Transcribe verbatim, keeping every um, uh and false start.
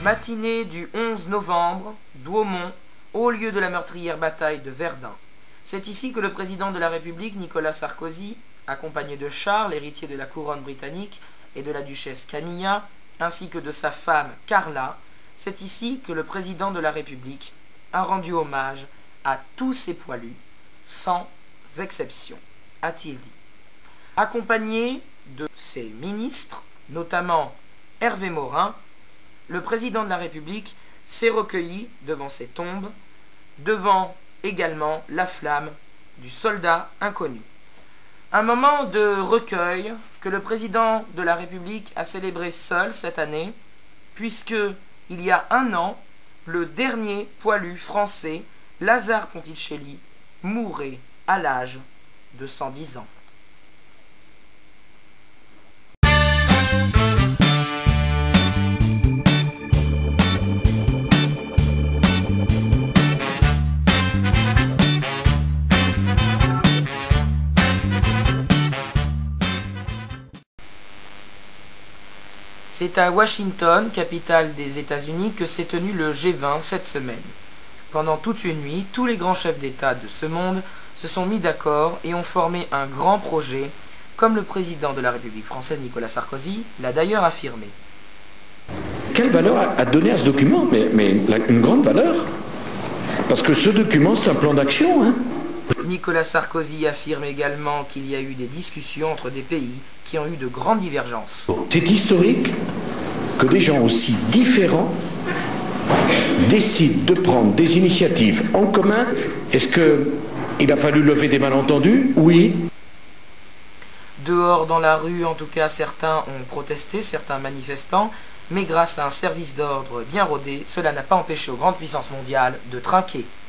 Matinée du onze novembre, Douaumont, haut lieu de la meurtrière bataille de Verdun. C'est ici que le président de la République, Nicolas Sarkozy, accompagné de Charles, héritier de la couronne britannique, et de la duchesse Camilla, ainsi que de sa femme Carla, c'est ici que le président de la République a rendu hommage à tous ses poilus, sans exception, a-t-il dit. Accompagné de ses ministres, notamment Hervé Morin, le président de la République s'est recueilli devant ces tombes, devant également la flamme du soldat inconnu. Un moment de recueil que le président de la République a célébré seul cette année, puisque, il y a un an, le dernier poilu français, Lazare Ponticelli, mourait à l'âge de cent dix ans. C'est à Washington, capitale des États-Unis, que s'est tenu le G vingt cette semaine. Pendant toute une nuit, tous les grands chefs d'État de ce monde se sont mis d'accord et ont formé un grand projet, comme le président de la République française Nicolas Sarkozy l'a d'ailleurs affirmé. Quelle valeur a donné à ce document? mais, mais une grande valeur. Parce que ce document, c'est un plan d'action. Hein. Nicolas Sarkozy affirme également qu'il y a eu des discussions entre des pays qui ont eu de grandes divergences. C'est historique que des gens aussi différents décident de prendre des initiatives en commun. Est-ce qu'il a fallu lever des malentendus? Oui. Dehors dans la rue, en tout cas, certains ont protesté, certains manifestants, mais grâce à un service d'ordre bien rodé, cela n'a pas empêché aux grandes puissances mondiales de trinquer.